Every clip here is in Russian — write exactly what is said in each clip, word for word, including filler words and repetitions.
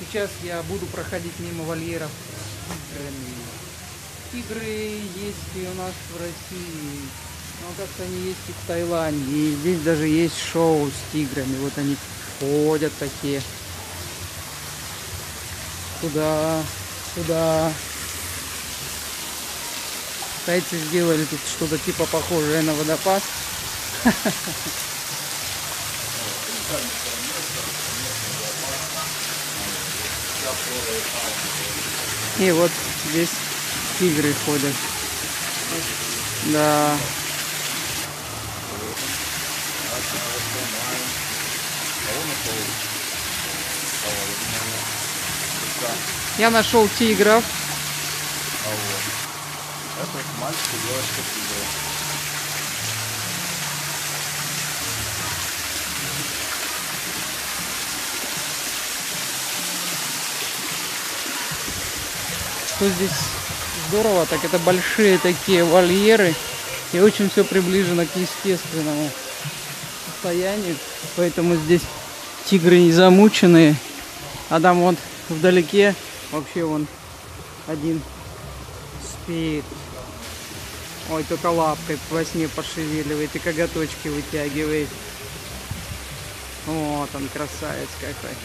Сейчас я буду проходить мимо вольеров с тиграми. Тигры есть и у нас в России, но как-то они есть и в Таиланде. И здесь даже есть шоу с тиграми. Вот они ходят такие. Туда, туда. Китайцы сделали тут что-то типа похожее на водопад. И вот здесь тигры ходят. Да. Я нашел тигров. Это мальчик и девочка тигра. Что здесь здорово, так это большие такие вольеры. И очень все приближено к естественному состоянию. Поэтому здесь тигры не замученные. А там вот вдалеке вообще вон один спит. Ой, только лапкой во сне пошевеливает и коготочки вытягивает. Вот он, красавец какой.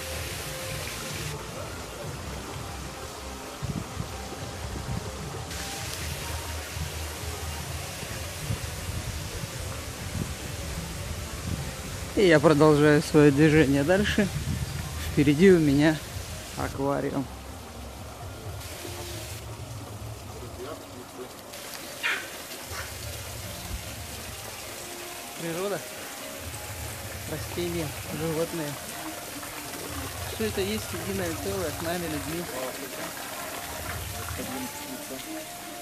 И я продолжаю свое движение дальше. Впереди у меня аквариум. Природа, растения, животные. Все это есть единое целое с нами, людьми.